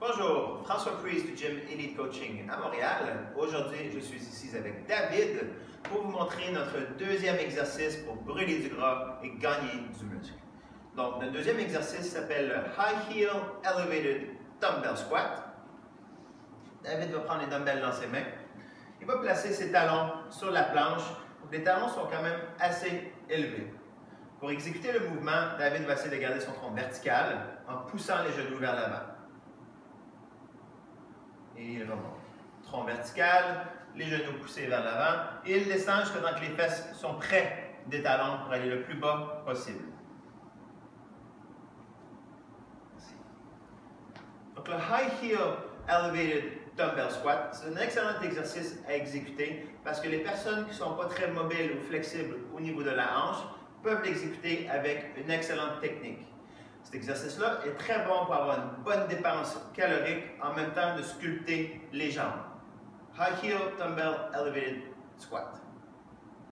Bonjour, François Priest du Gym Elite Coaching à Montréal. Aujourd'hui, je suis ici avec David pour vous montrer notre deuxième exercice pour brûler du gras et gagner du muscle. Donc, notre deuxième exercice s'appelle le High Heel Elevated Dumbbell Squat. David va prendre les dumbbells dans ses mains. Il va placer ses talons sur la planche. Les talons sont quand même assez élevés. Pour exécuter le mouvement, David va essayer de garder son tronc vertical en poussant les genoux vers l'avant. Et il remonte. Tronc vertical, les genoux poussés vers l'avant. Et il descend jusqu'à temps que les fesses sont près des talons pour aller le plus bas possible. Merci. Donc le High Heel Elevated Dumbbell Squat, c'est un excellent exercice à exécuter parce que les personnes qui ne sont pas très mobiles ou flexibles au niveau de la hanche peuvent l'exécuter avec une excellente technique. Cet exercice-là est très bon pour avoir une bonne dépense calorique en même temps de sculpter les jambes. High Heel Dumbbell Elevated Squat.